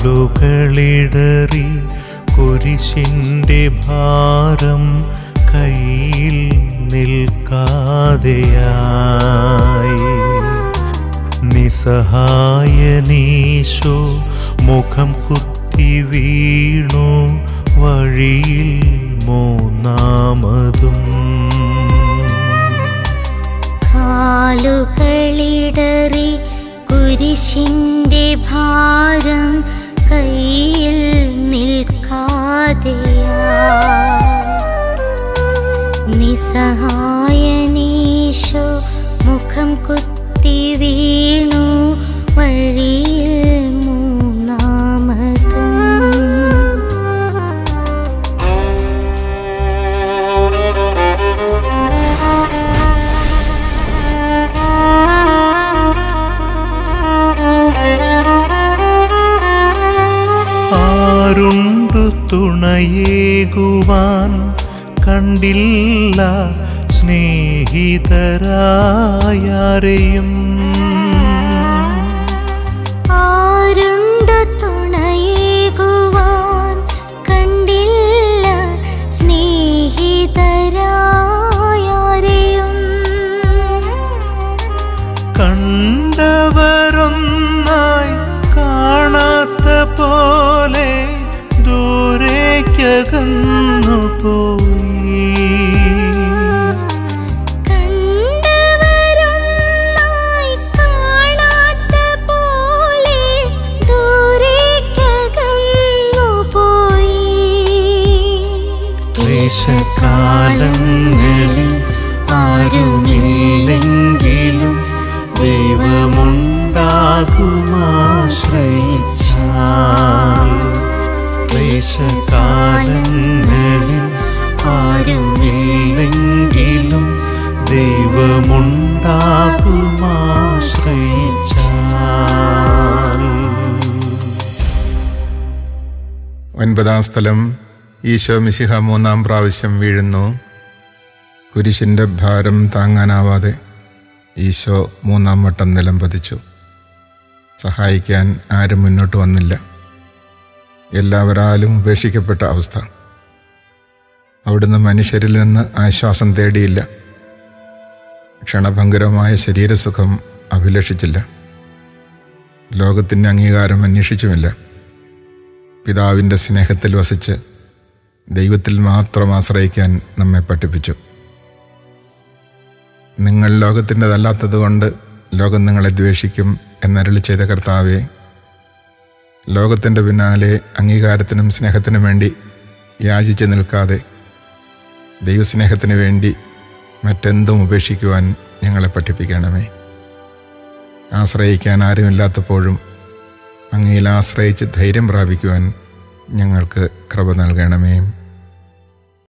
കാലുകളിടറി കുരിശിൻ്റെ ഭാരം കയ്യിൽ നിൽക്കാതെയായി നിസ്സഹായനീശോ മുഖം കുത്തി വീണു വഴിയിൽ മൂന്നാമതും. കാലുകളിടറി കുരിശിൻ്റെ ഭാരം കയ്യിൽ നിൽക്കാതെയായി നിസ്സഹായനീശോ മുഖം കുത്തി വീണു വഴിയിൽ മൂന്നാമതും. ആരുണ്ടു തുണയേകുവാൻ കണ്ടില്ല സ്നേഹിതരായാരെയും. ആരുണ്ടു തുണയേകുവാൻ കണ്ടില്ല സ്നേഹിതരായാരെയും. കണ്ടവരൊന്നായി കാണാത്ത പോലെ ദൂരേക്കകന്നു പോയി. കണ്ടവരൊന്നായി കാണാത്ത പോലെ ദൂരേക്കകന്നു പോയി. ക്ലേശകാലങ്ങളിൽ ആരുമില്ലെങ്കിലും ദൈവമുണ്ടാകുമാശ്രയിച്ചാൽ. ക്ലേശകാലങ്ങളിൽ ആരുമില്ലെങ്കിലും ദൈവമുണ്ടാകുമാശ്രയിച്ചാൽ. 9-ാം സ്ഥലം. ഈശോ മിശിഹ 3-ാം പ്രാവശ്യം വീഴുന്നു. കുരിശിൻ്റെ ഭാരം താങ്ങാനാവാതെ ഈശോ 3-ാം വട്ടം നിലം പതിച്ചു. സഹായിക്കാൻ ആരും മുന്നോട്ട് വന്നില്ല. എല്ലാവരാലും ഉപേക്ഷിക്കപ്പെട്ട അവസ്ഥ. അവിടുന്ന് മനുഷ്യരിൽ നിന്ന് ആശ്വാസം തേടിയില്ല. ക്ഷണഭംഗുരമായ ശരീരസുഖം അഭിലഷിച്ചില്ല. ലോകത്തിൻ്റെ അംഗീകാരം അന്വേഷിച്ചുമില്ല. പിതാവിൻ്റെ സ്നേഹത്തിൽ വസിച്ച് ദൈവത്തിൽ മാത്രം ആശ്രയിക്കാൻ നമ്മെ പഠിപ്പിച്ചു. നിങ്ങൾ ലോകത്തിൻ്റെതല്ലാത്തതുകൊണ്ട് ലോകം നിങ്ങളെ ദ്വേഷിക്കും എന്നരുളി ചെയ്ത കർത്താവെ, ലോകത്തിൻ്റെ പിന്നാലെ അംഗീകാരത്തിനും സ്നേഹത്തിനും വേണ്ടി യാചിച്ച് നിൽക്കാതെ ദൈവസ്നേഹത്തിന് വേണ്ടി മറ്റെന്തും ഉപേക്ഷിക്കുവാൻ ഞങ്ങളെ പഠിപ്പിക്കണമേ. ആശ്രയിക്കാൻ ആരുമില്ലാത്തപ്പോഴും അങ്ങയിൽ ആശ്രയിച്ച് ധൈര്യം പ്രാപിക്കുവാൻ ഞങ്ങൾക്ക് കൃപ നൽകണമേ.